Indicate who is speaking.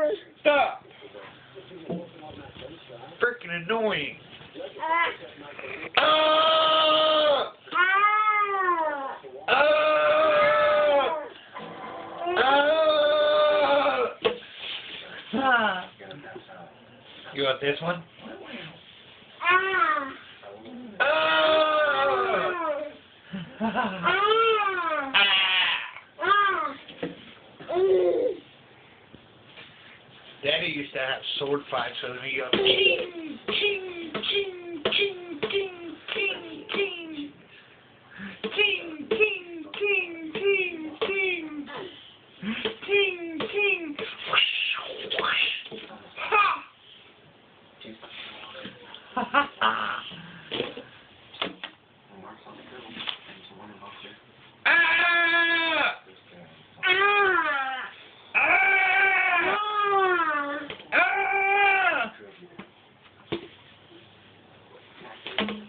Speaker 1: Stop! Freaking annoying. Ah! You want this one? Daddy used to have sword fights with me. Go ching, ching, ching, ching, ching, ching, ching, ching, ching, ching, ching, ching, ching, ching. Ha! Ha ha ha! Ah!